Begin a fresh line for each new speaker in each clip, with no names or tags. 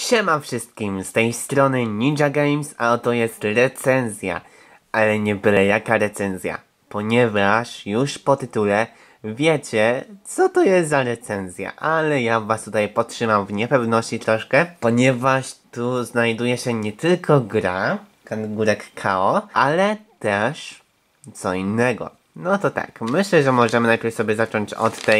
Siema wszystkim, z tej strony Ninja Games, a oto jest recenzja. Ale nie byle jaka recenzja, ponieważ już po tytule wiecie, co to jest za recenzja. Ale ja was tutaj podtrzymam w niepewności troszkę, ponieważ tu znajduje się nie tylko gra Kangurek KO, ale też co innego. No to tak, myślę, że możemy najpierw sobie zacząć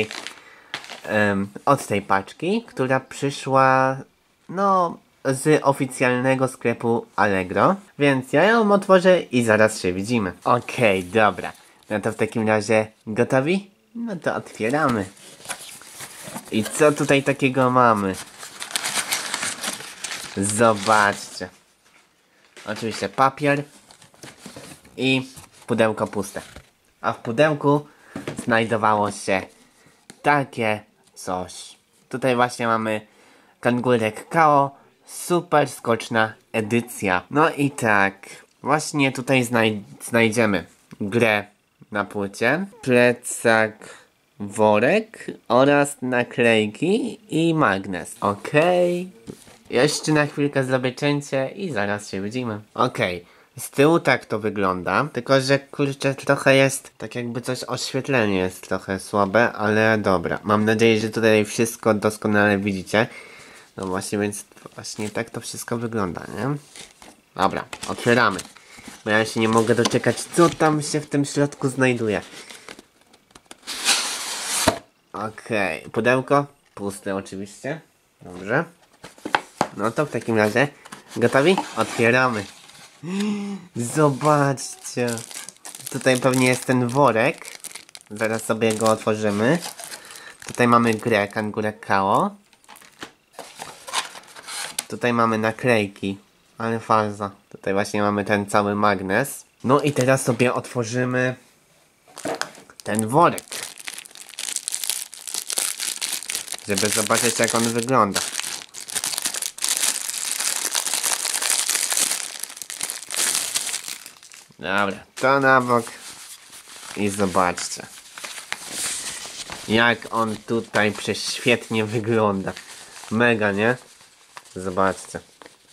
od tej paczki, która przyszła, no, z oficjalnego sklepu Allegro. Więc ja ją otworzę i zaraz się widzimy. Okej, dobra. No to w takim razie gotowi? No to otwieramy. I co tutaj takiego mamy? Zobaczcie. Oczywiście papier i pudełko puste. A w pudełku znajdowało się takie coś. Tutaj właśnie mamy Kangurek KO, super skoczna edycja. No i tak, właśnie tutaj znajdziemy grę na płycie, plecak, worek oraz naklejki i magnes. Okej. Jeszcze na chwilkę zrobię cięcie i zaraz się widzimy. Okej. Z tyłu tak to wygląda, tylko że kurczę trochę jest, tak jakby coś oświetlenie jest trochę słabe, ale dobra. Mam nadzieję, że tutaj wszystko doskonale widzicie. No właśnie, więc właśnie tak to wszystko wygląda, nie? Dobra, otwieramy. Bo ja się nie mogę doczekać, co tam się w tym środku znajduje. Okej, pudełko puste oczywiście. Dobrze. No to w takim razie gotowi? Otwieramy. Zobaczcie. Tutaj pewnie jest ten worek. Zaraz sobie go otworzymy. Tutaj mamy grę Kangurek KO. Tutaj mamy naklejki. Ale farza. Tutaj właśnie mamy ten cały magnes. No i teraz sobie otworzymy ten worek. Żeby zobaczyć, jak on wygląda. Dobra, to na bok. I zobaczcie. Jak on tutaj prześwietnie wygląda. Mega, nie? Zobaczcie.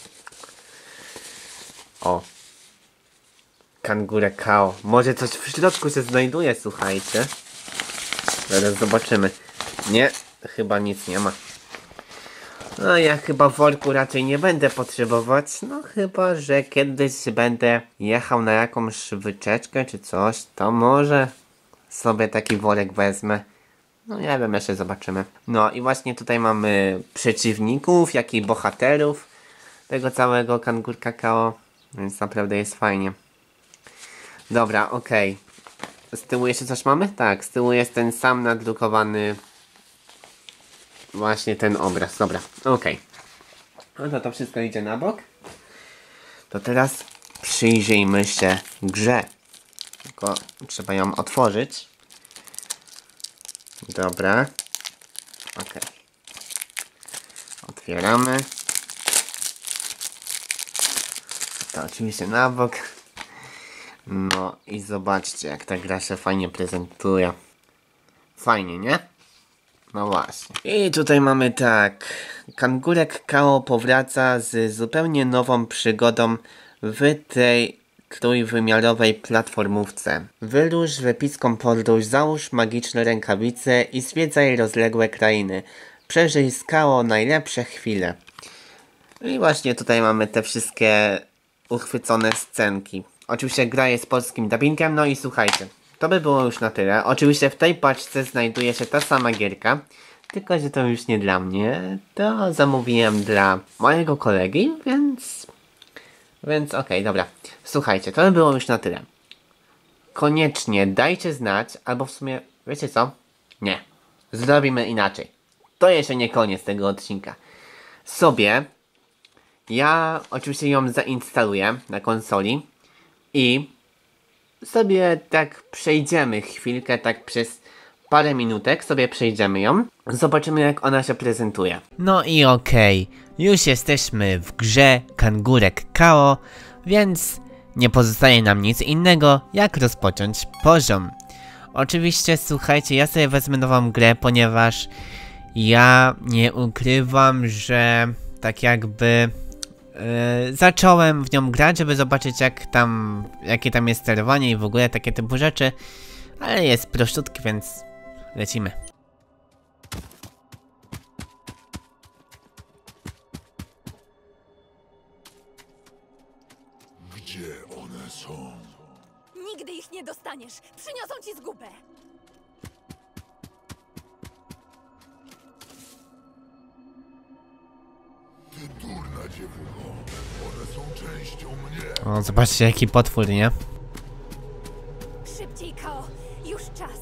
O. Kangurek KO. Może coś w środku się znajduje, słuchajcie. Zaraz zobaczymy. Nie, chyba nic nie ma. No ja chyba worku raczej nie będę potrzebować. No chyba, że kiedyś będę jechał na jakąś wycieczkę czy coś, to może sobie taki worek wezmę. No nie wiem, jeszcze zobaczymy. No i właśnie tutaj mamy przeciwników, jak i bohaterów tego całego Kangurka KO. Więc naprawdę jest fajnie. Dobra, okej. Z tyłu jeszcze coś mamy? Tak, z tyłu jest ten sam nadrukowany właśnie ten obraz. Dobra, okej. No to wszystko idzie na bok. To teraz przyjrzyjmy się grze. Tylko trzeba ją otworzyć. Dobra. Okej. Otwieramy. To oczywiście na bok. No i zobaczcie, jak ta gra się fajnie prezentuje. Fajnie, nie? No właśnie. I tutaj mamy tak. Kangurek KO powraca z zupełnie nową przygodą w tej trójwymiarowej platformówce. Wyrusz w epicką podróż, załóż magiczne rękawice i zwiedzaj rozległe krainy. Przeżyj z KO najlepsze chwile. I właśnie tutaj mamy te wszystkie uchwycone scenki. Oczywiście gra jest polskim dubbingiem, no i słuchajcie. To by było już na tyle. Oczywiście w tej paczce znajduje się ta sama gierka, tylko że to już nie dla mnie. To zamówiłem dla mojego kolegi, więc okej, dobra. Słuchajcie, to by było już na tyle. Koniecznie dajcie znać, albo w sumie, wiecie co? Nie. Zrobimy inaczej. To jeszcze nie koniec tego odcinka. Ja oczywiście ją zainstaluję na konsoli i sobie tak przejdziemy chwilkę, tak przez parę minutek sobie przejdziemy ją. Zobaczymy, jak ona się prezentuje. No i okej, już jesteśmy w grze Kangurek KO, więc nie pozostaje nam nic innego, jak rozpocząć poziom. Oczywiście, słuchajcie, ja sobie wezmę nową grę, ponieważ ja nie ukrywam, że tak jakby zacząłem w nią grać, żeby zobaczyć jakie tam jest sterowanie i w ogóle takie typu rzeczy. Ale jest prościutki, więc lecimy.
Gdzie one są?
Nigdy ich nie dostaniesz! Przyniosą ci zgubę!
Ty durna dziewucho. One są częścią mnie.
O, zobaczcie jaki potwór, nie?
Szybciej, Kao! Już czas!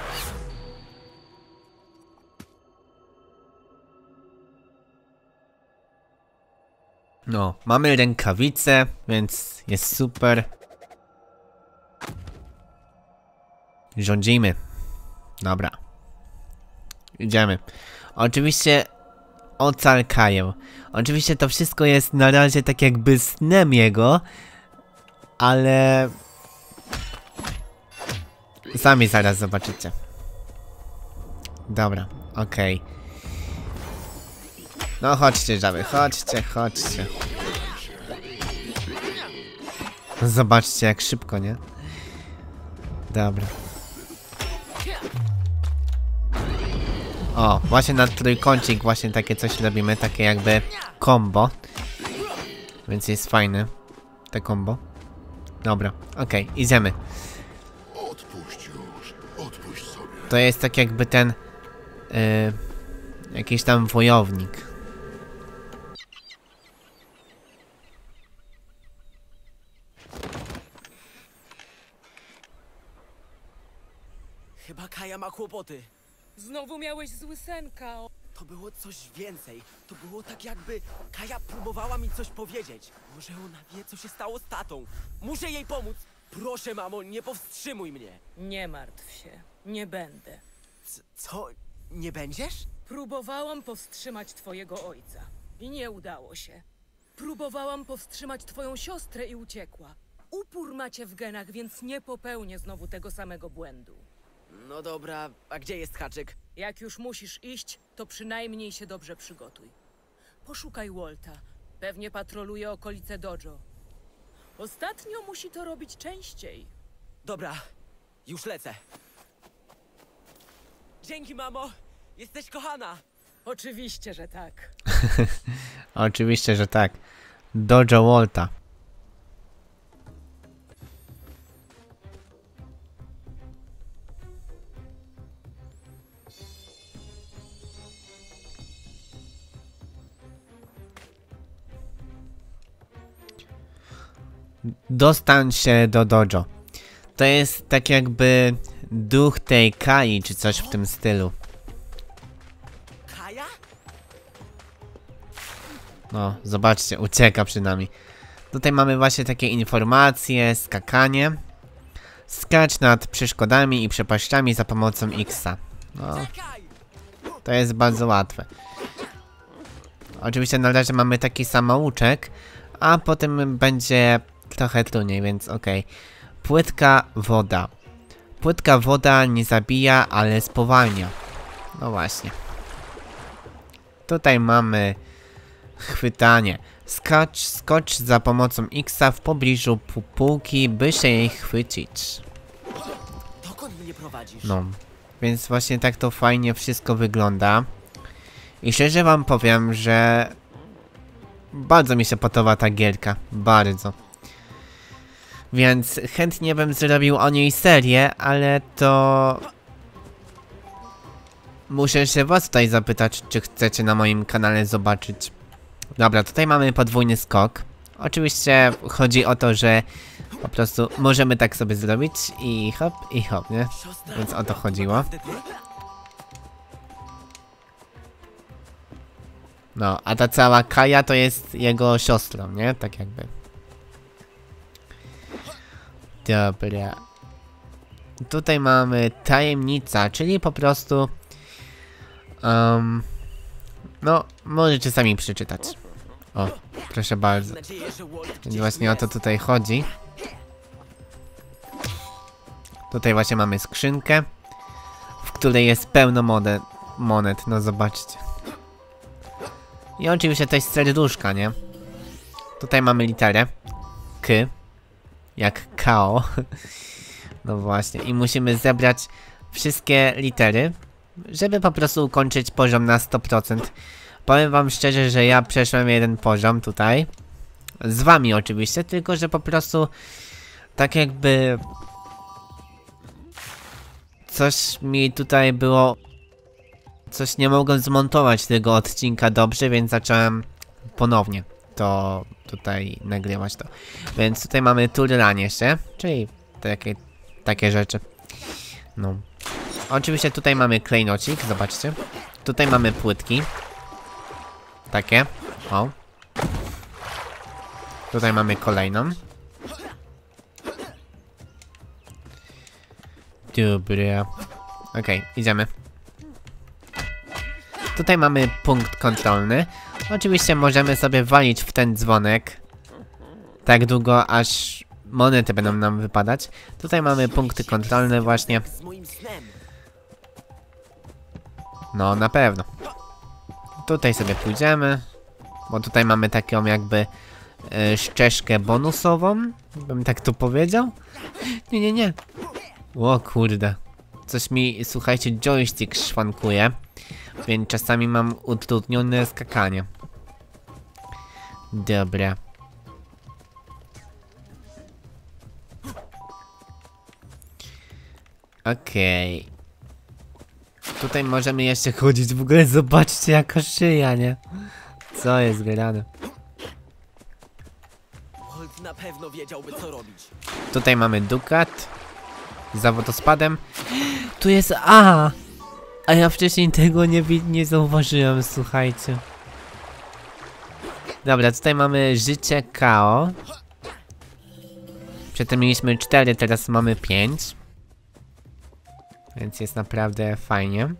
No, mamy rękawice, więc jest super. Rządzimy. Dobra. Idziemy. Oczywiście ocal Kaję. Oczywiście to wszystko jest na razie tak jakby snem jego, ale sami zaraz zobaczycie. Dobra, okej. No chodźcie, żaby, chodźcie, chodźcie. Zobaczcie jak szybko, nie? Dobra. O, właśnie na trójkącik właśnie takie coś robimy, takie jakby combo. Więc jest fajne te combo. Dobra, okej, idziemy.
Odpuść już. Odpuść sobie.
To jest tak jakby ten jakiś tam wojownik.
Chyba Kaja ma kłopoty.
Znowu miałeś zły sen, Kao.
To było coś więcej. To było tak jakby Kaja próbowała mi coś powiedzieć. Może ona wie, co się stało z tatą. Muszę jej pomóc. Proszę, mamo, nie powstrzymuj mnie.
Nie martw się, nie będę.
Co? Nie będziesz?
Próbowałam powstrzymać twojego ojca i nie udało się. Próbowałam powstrzymać twoją siostrę i uciekła. Upór macie w genach, więc nie popełnię znowu tego samego błędu.
No dobra, a gdzie jest haczyk?
Jak już musisz iść, to przynajmniej się dobrze przygotuj. Poszukaj Walta. Pewnie patroluje okolice dojo. Ostatnio musi to robić częściej.
Dobra, już lecę. Dzięki, mamo. Jesteś kochana.
Oczywiście, że tak.
Oczywiście, że tak. Dojo Walta. Dostań się do dojo. To jest tak jakby duch tej Kai, czy coś w tym stylu.
Kaja?
No, zobaczcie, ucieka przed nami. Tutaj mamy właśnie takie informacje, skakanie. Skacz nad przeszkodami i przepaściami za pomocą X-a. No,
Czekaj!
to jest bardzo łatwe. Oczywiście na razie mamy taki samouczek, a potem będzie trochę trudniej, więc okej. Płytka woda. Płytka woda nie zabija, ale spowalnia. No właśnie. Tutaj mamy chwytanie. Skocz za pomocą X-a w pobliżu półki, by się jej chwycić.
Dokąd mnie prowadzisz?
No, więc właśnie tak to fajnie wszystko wygląda. I szczerze wam powiem, że bardzo mi się podoba ta gierka. Bardzo. Więc chętnie bym zrobił o niej serię, ale to... Muszę się was tutaj zapytać, czy chcecie na moim kanale zobaczyć. Dobra, tutaj mamy podwójny skok. Oczywiście chodzi o to, że po prostu możemy tak sobie zrobić i hop, nie?
Siostra,
Więc o to chodziło.
naprawdę ty?
No, a ta cała Kaja to jest jego siostrą, nie? Tak jakby. Dobra. Tutaj mamy tajemnica, czyli po prostu... no, możecie sami przeczytać. O, proszę bardzo.
Mam nadzieję, że Walt
Więc
gdzieś
właśnie o to
jest.
tutaj chodzi. Tutaj właśnie mamy skrzynkę, w której jest pełno monet. No zobaczcie. I oczywiście to jest serduszka, nie? Tutaj mamy literę K, jak KO. No właśnie, i musimy zebrać wszystkie litery, żeby po prostu ukończyć poziom na 100%. Powiem wam szczerze, że ja przeszłem jeden poziom tutaj. Z wami oczywiście, tylko że po prostu tak jakby coś mi tutaj było, coś nie mogłem zmontować tego odcinka dobrze, więc zacząłem ponownie to tutaj nagrywać to. Więc tutaj mamy Tour Run jeszcze, czyli takie rzeczy. No. Oczywiście tutaj mamy klejnocik, zobaczcie. Tutaj mamy płytki. Takie. O. Tutaj mamy kolejną. Dobra. Okej, idziemy. Tutaj mamy punkt kontrolny. Oczywiście możemy sobie walić w ten dzwonek tak długo, aż monety będą nam wypadać. Tutaj mamy punkty kontrolne właśnie.
Z moim snem.
No, na pewno. Tutaj sobie pójdziemy, bo tutaj mamy taką jakby ścieżkę bonusową, bym tak tu powiedział. Nie. O kurde. Coś mi, słuchajcie, joystick szwankuje, więc czasami mam utrudnione skakanie. Dobra. Okej. Tutaj możemy jeszcze chodzić, w ogóle zobaczcie jaka szyja, nie? Co jest grane?
Holt na pewno wiedziałby, co robić.
Tutaj mamy dukat za wodospadem. Tu jest A! A ja wcześniej tego nie zauważyłem, słuchajcie. Dobra, tutaj mamy życie KO. Przedtem mieliśmy 4, teraz mamy 5. Więc jest naprawdę fajnie.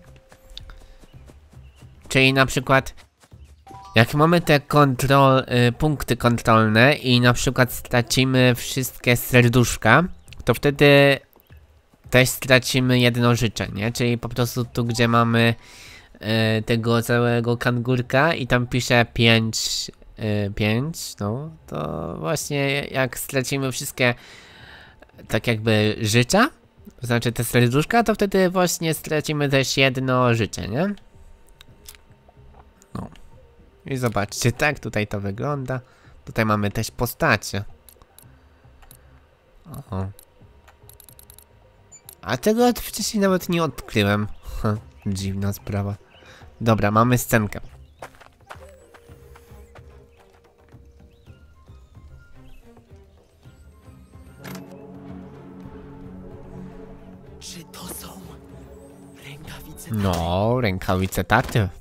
Czyli na przykład jak mamy te punkty kontrolne i na przykład stracimy wszystkie serduszka, to wtedy też stracimy jedno życie, nie? Czyli po prostu tu, gdzie mamy tego całego kangurka i tam pisze 5, no to właśnie jak stracimy wszystkie tak jakby życia, to znaczy te serduszka, to wtedy właśnie stracimy też jedno życie, nie? No. I zobaczcie, tak tutaj to wygląda. Tutaj mamy też postacie. O. A tego wcześniej nawet nie odkryłem. Dziwna sprawa. Dobra, mamy scenkę.
Czy to są rękawice?
No, rękawice taty.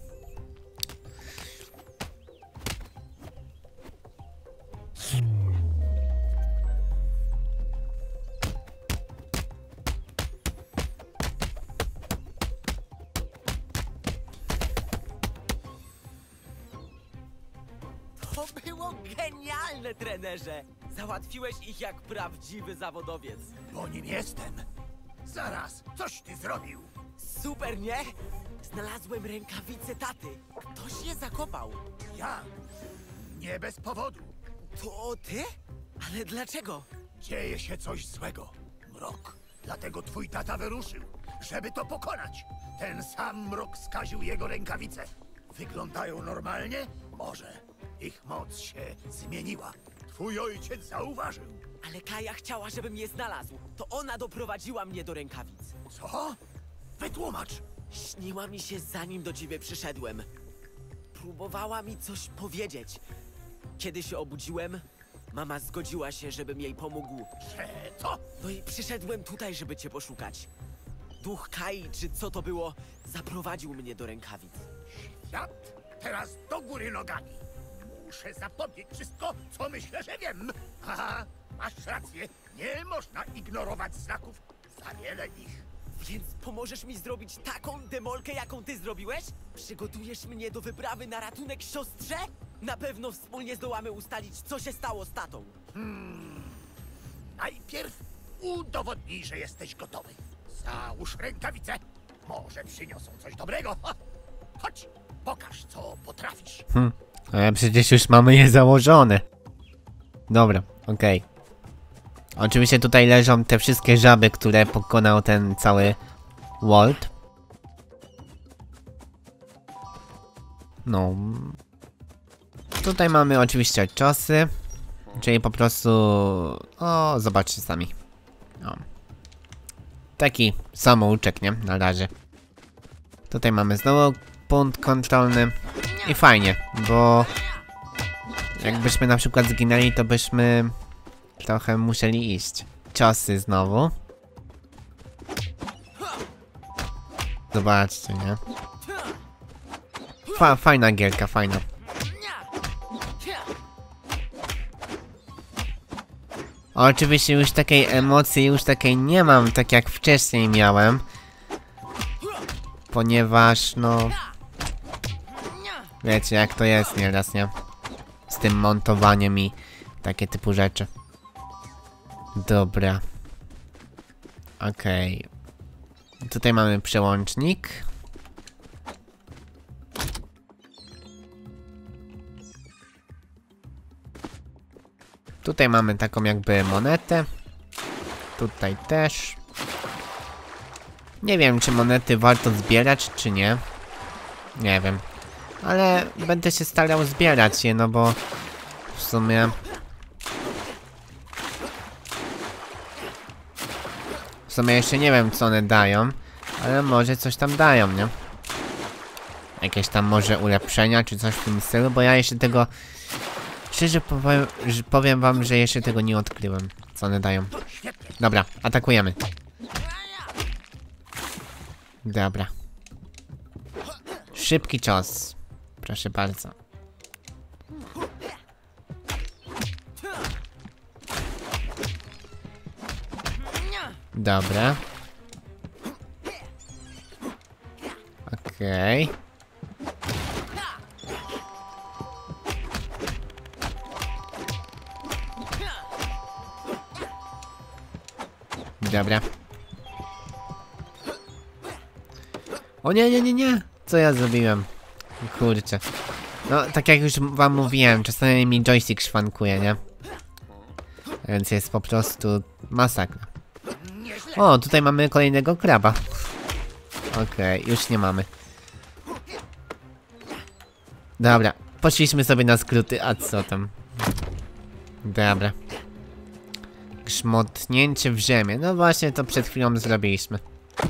To było genialne, trenerze! Załatwiłeś ich jak prawdziwy zawodowiec.
Bo nim jestem. Zaraz, coś ty zrobił.
Super, nie? Znalazłem rękawice taty. Ktoś je zakopał.
Ja. Nie bez powodu.
To ty? Ale dlaczego?
Dzieje się coś złego. Mrok. Dlatego twój tata wyruszył, żeby to pokonać. Ten sam mrok skaził jego rękawice. Wyglądają normalnie? Może. Ich moc się zmieniła. Twój ojciec zauważył.
Ale Kaja chciała, żebym je znalazł. To ona doprowadziła mnie do rękawic.
Co? Wytłumacz.
Śniła mi się, zanim do ciebie przyszedłem. Próbowała mi coś powiedzieć. Kiedy się obudziłem, mama zgodziła się, żebym jej pomógł.
Że co?
No i przyszedłem tutaj, żeby cię poszukać. Duch Kai, czy co to było, zaprowadził mnie do rękawic.
Świat teraz do góry nogami. Muszę zapomnieć wszystko, co myślę, że wiem. Haha, masz rację. Nie można ignorować znaków. Za wiele ich.
Więc pomożesz mi zrobić taką demolkę, jaką ty zrobiłeś? Przygotujesz mnie do wyprawy na ratunek siostrze? Na pewno wspólnie zdołamy ustalić, co się stało z tatą.
Najpierw udowodnij, że jesteś gotowy. Załóż rękawice. Może przyniosą coś dobrego. Chodź, pokaż, co potrafisz.
Ale przecież już mamy je założone. Dobra, okej. Oczywiście tutaj leżą te wszystkie żaby, które pokonał ten cały world. No. Tutaj mamy oczywiście ciosy. Czyli po prostu... O, zobaczcie sami. O. Taki samouczek, nie? Na razie. Tutaj mamy znowu punkt kontrolny. I fajnie, bo... Jakbyśmy na przykład zginęli, to byśmy... Trochę musieli iść. Ciosy znowu. Zobaczcie, nie? Fajna gierka, fajna. Oczywiście już takiej emocji, już takiej nie mam, tak jak wcześniej miałem. Ponieważ, no... Wiecie jak to jest nieraz, nie? Z tym montowaniem i takie typu rzeczy. Dobra. Okej. Tutaj mamy przełącznik. Tutaj mamy taką jakby monetę. Tutaj też. Nie wiem, czy monety warto zbierać, czy nie. Nie wiem. Ale będę się starał zbierać je, no bo w sumie... W sumie jeszcze nie wiem, co one dają, ale może coś tam dają, nie? Jakieś tam może ulepszenia, czy coś w tym stylu, bo ja jeszcze tego... Szczerze powiem wam, że jeszcze tego nie odkryłem, co one dają. Dobra, atakujemy. Dobra. Szybki cios. Proszę bardzo. Dobra. Okej. Dobra. O nie. Co ja zrobiłem? Kurczę. No, tak jak już wam mówiłem, czasami mi joystick szwankuje, nie? Więc jest po prostu masakra. O, tutaj mamy kolejnego kraba. Okej, już nie mamy. Dobra, poszliśmy sobie na skróty, a co tam? Dobra. Grzmotnięcie w ziemię. No właśnie, to przed chwilą zrobiliśmy.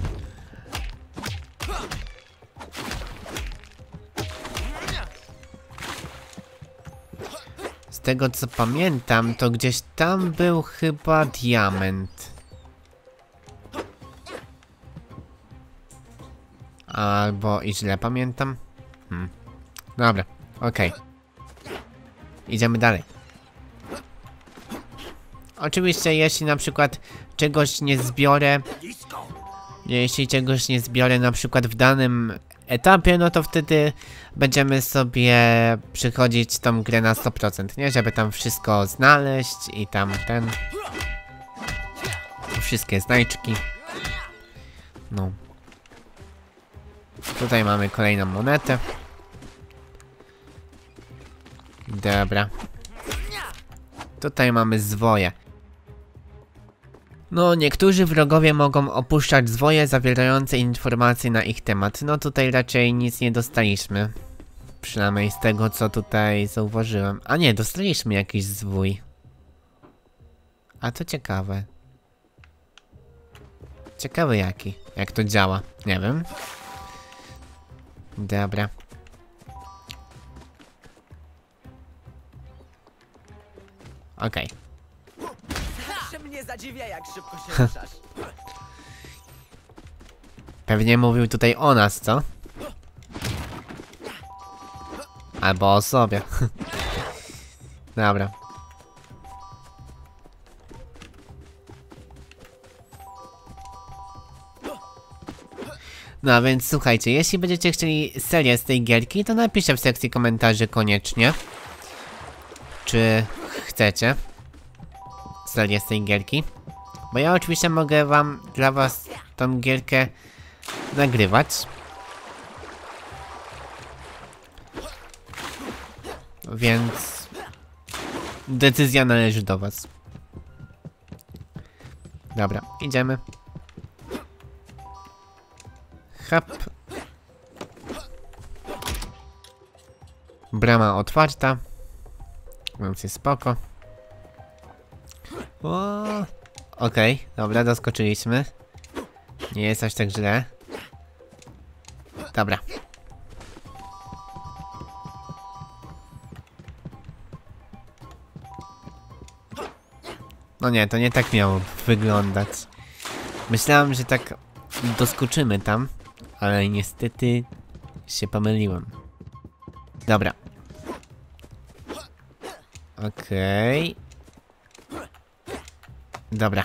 Z tego co pamiętam, to gdzieś tam był chyba diament. Albo i źle pamiętam. Dobra, okej. Idziemy dalej. Oczywiście, jeśli na przykład czegoś nie zbiorę... Jeśli czegoś nie zbiorę na przykład w danym etapie, no to wtedy będziemy sobie przychodzić tą grę na 100%, nie? Żeby tam wszystko znaleźć i tam ten... Wszystkie znajdźki. No. Tutaj mamy kolejną monetę. Dobra. Tutaj mamy zwoje. No, niektórzy wrogowie mogą opuszczać zwoje zawierające informacje na ich temat. No tutaj raczej nic nie dostaliśmy. Przynajmniej z tego, co tutaj zauważyłem. A nie, dostaliśmy jakiś zwój. A to ciekawe. Ciekawy jaki. Jak to działa. Nie wiem. Dobra. Okej.
Zawsze mnie zadziwia, jak szybko się ruszasz.
Pewnie mówił tutaj o nas, co? Albo o sobie. Dobra. No a więc słuchajcie, jeśli będziecie chcieli serię z tej gierki, to napiszcie w sekcji komentarzy koniecznie. Czy chcecie serię z tej gierki? Bo ja oczywiście mogę dla was tą gierkę nagrywać. więc decyzja należy do was. Dobra, idziemy. Hop. Brama otwarta, więc jest spoko. Okej, dobra, doskoczyliśmy. Nie jest aż tak źle. Dobra. No nie, to nie tak miało wyglądać. Myślałem, że tak doskoczymy tam, ale niestety się pomyliłem. Dobra. Okej. Dobra.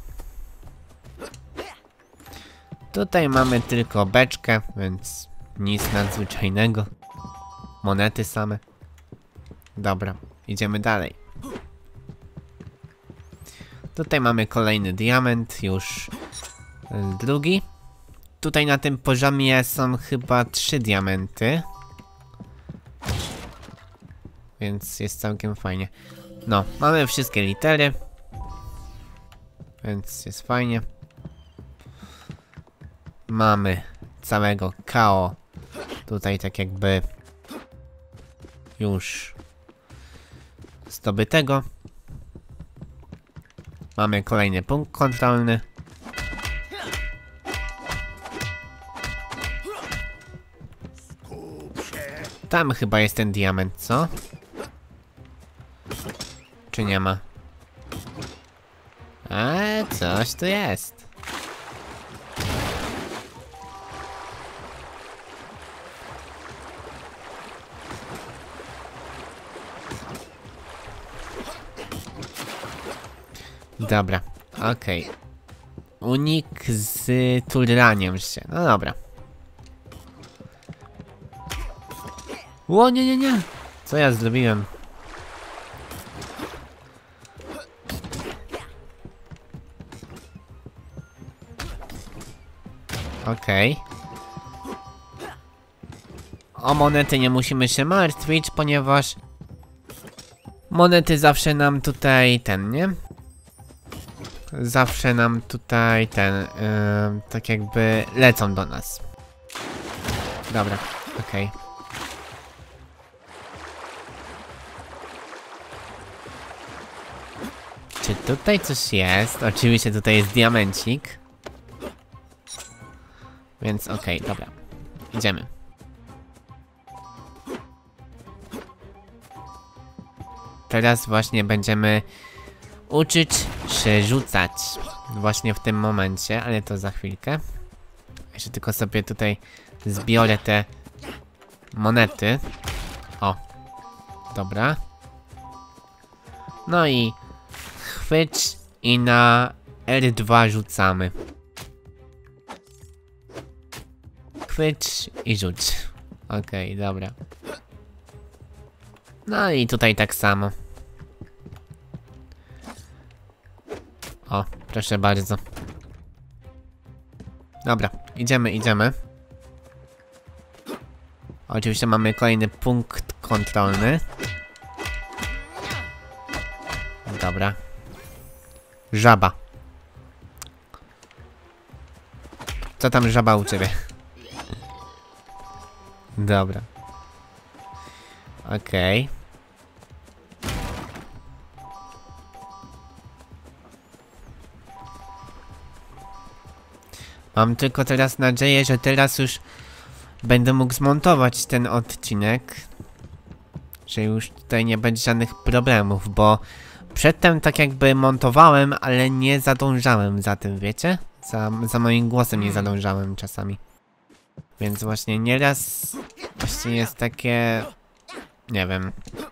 Tutaj mamy tylko beczkę, więc nic nadzwyczajnego. Monety same. Dobra, idziemy dalej. Tutaj mamy kolejny diament, już drugi. Tutaj na tym poziomie są chyba 3 diamenty. Więc jest całkiem fajnie. No, mamy wszystkie litery. Więc jest fajnie. Mamy całego KO. Tutaj tak jakby już zdobytego. Mamy kolejny punkt kontrolny. Tam chyba jest ten diament, co? Czy nie ma? Coś tu jest. Dobra, okej. Unik z turlaniem się. No dobra. O, nie. Co ja zrobiłem? Okej. O monety nie musimy się martwić, ponieważ monety zawsze nam tutaj nie? Zawsze nam tutaj tak jakby lecą do nas. Dobra, okej. Czy tutaj coś jest? Oczywiście tutaj jest diamencik. Więc okej, dobra. Idziemy. Teraz właśnie będziemy uczyć się rzucać. Właśnie w tym momencie, ale to za chwilkę. Jeszcze tylko sobie tutaj zbiorę te monety. O. Dobra. No i chwyć i na R2 rzucamy. Chwyć i rzuć. Okej, dobra. No i tutaj tak samo. O, proszę bardzo. Dobra, idziemy. Oczywiście mamy kolejny punkt kontrolny. Dobra. Żaba. Co tam żaba u ciebie? Dobra. Okej. Mam tylko teraz nadzieję, że teraz już będę mógł zmontować ten odcinek. Że już tutaj nie będzie żadnych problemów, bo przedtem tak jakby montowałem, ale nie zadążałem za tym, wiecie? Za moim głosem nie zadążałem czasami. Więc właśnie nieraz właśnie jest takie... Nie wiem.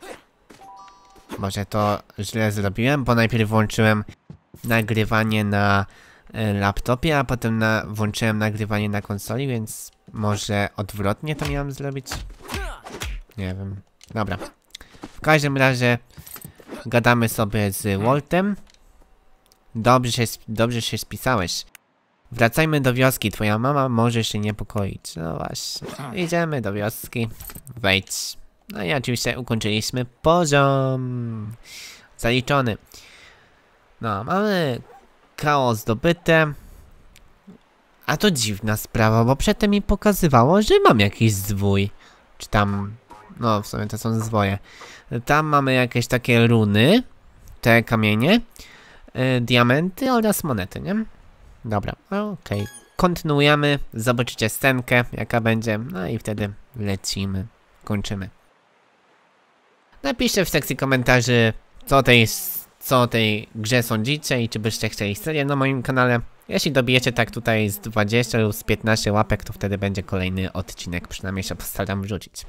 Może to źle zrobiłem, bo najpierw włączyłem nagrywanie na laptopie, a potem włączyłem nagrywanie na konsoli, więc może odwrotnie to miałem zrobić? Nie wiem. Dobra. W każdym razie gadamy sobie z Waltem. Dobrze się spisałeś. Wracajmy do wioski, twoja mama może się niepokoić. No właśnie. Idziemy do wioski. Wejdź. No i oczywiście ukończyliśmy poziom. Zaliczony. No, mamy chaos zdobyte. A to dziwna sprawa, bo przedtem mi pokazywało, że mam jakiś zwój. Czy tam... No, w sumie to są zwoje. Tam mamy jakieś takie runy. Te kamienie. Diamenty oraz monety, nie? Dobra, okej. Kontynuujemy. Zobaczycie scenkę, jaka będzie. No i wtedy lecimy. Kończymy. Napiszcie w sekcji komentarzy, co o tej grze sądzicie i czy byście chcieli serię na moim kanale. Jeśli dobijecie tak tutaj z 20 lub z 15 łapek, to wtedy będzie kolejny odcinek. Przynajmniej się postaram wrzucić.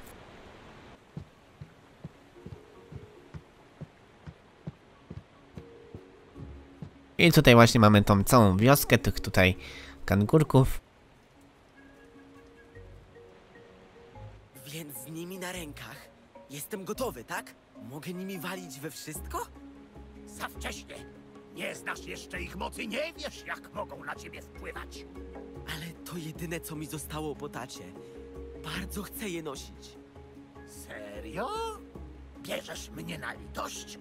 I tutaj właśnie mamy tą całą wioskę tych tutaj kangurków.
Więc z nimi na rękach. Jestem gotowy, tak? Mogę nimi walić we wszystko?
Za wcześnie. Nie znasz jeszcze ich mocy, nie wiesz, jak mogą na ciebie wpływać.
Ale to jedyne, co mi zostało po tacie. Bardzo chcę je nosić.
Serio? Bierzesz mnie na litość?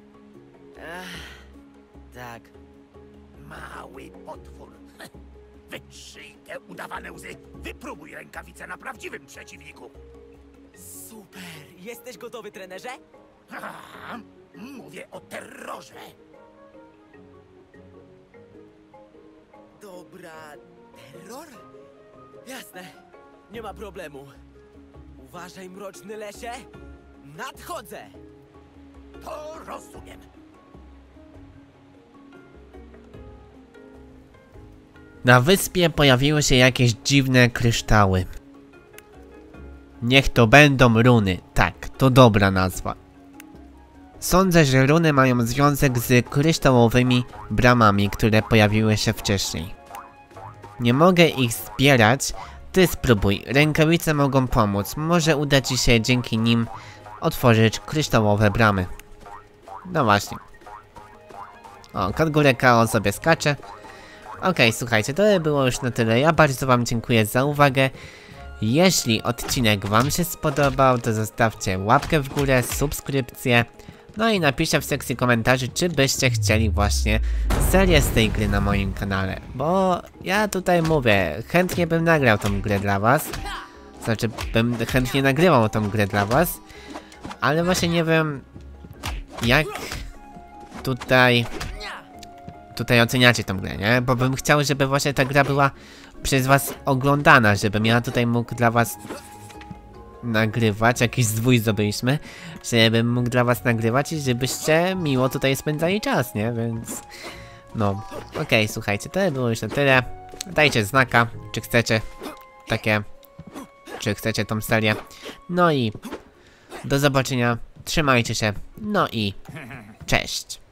Tak.
Mały potwór. Wytrzyj te udawane łzy. Wypróbuj rękawice na prawdziwym przeciwniku.
Super. Jesteś gotowy, trenerze?
A, mówię o terrorze.
Dobra. Terror? Jasne. Nie ma problemu. Uważaj, mroczny lesie. Nadchodzę!
To rozumiem.
Na wyspie pojawiły się jakieś dziwne kryształy. Niech to będą runy. Tak, to dobra nazwa. Sądzę, że runy mają związek z kryształowymi bramami, które pojawiły się wcześniej. Nie mogę ich zbierać. Ty spróbuj. Rękawice mogą pomóc. Może uda ci się dzięki nim otworzyć kryształowe bramy. No właśnie. O, kangurek Chaos sobie skacze. Okej, słuchajcie, to było już na tyle. Ja bardzo wam dziękuję za uwagę. Jeśli odcinek wam się spodobał, to zostawcie łapkę w górę, subskrypcję. No i napiszcie w sekcji komentarzy, czy byście chcieli właśnie serię z tej gry na moim kanale. Bo ja tutaj mówię, chętnie bym nagrał tą grę dla was. Znaczy, bym chętnie nagrywał tą grę dla was. Ale właśnie nie wiem, jak tutaj oceniacie tą grę, nie? Bo bym chciał, żeby właśnie ta gra była przez was oglądana, żebym ja tutaj mógł dla was nagrywać, jakiś zwój zdobyliśmy, żebym mógł dla was nagrywać i żebyście miło tutaj spędzali czas, nie? Więc no, okej, słuchajcie, to było już na tyle. Dajcie znaka, czy chcecie czy chcecie tą serię. No i do zobaczenia, trzymajcie się, no i cześć.